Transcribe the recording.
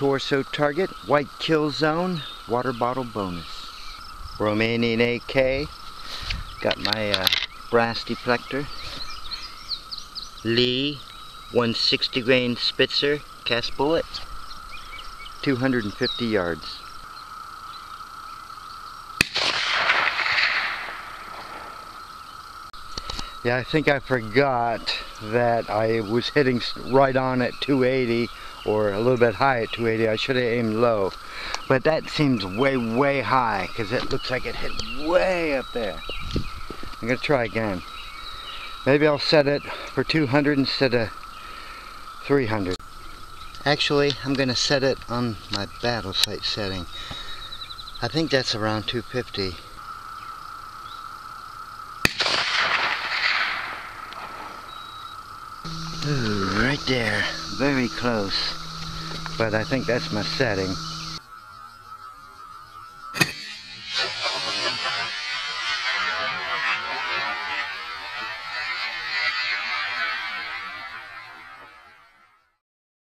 torso target, white kill zone, water bottle bonus. Romanian AK, got my brass deflector. Lee 160 grain spitzer, cast bullet, 250 yards. Yeah, I think I forgot that I was hitting right on at 280 or a little bit high at 280. I should have aimed low. But that seems way high because it looks like it hit way up there. I'm going to try again. Maybe I'll set it for 200 instead of 300. Actually, I'm going to set it on my battle sight setting. I think that's around 250. Ooh, right there, very close, but I think that's my setting.